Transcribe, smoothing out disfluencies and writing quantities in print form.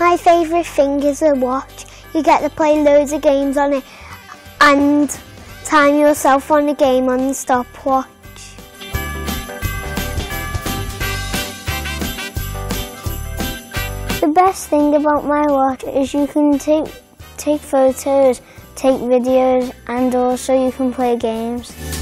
My favourite thing is a watch. You get to play loads of games on it and time yourself on the game on the stopwatch. The best thing about my watch is you can take photos, take videos, and also you can play games.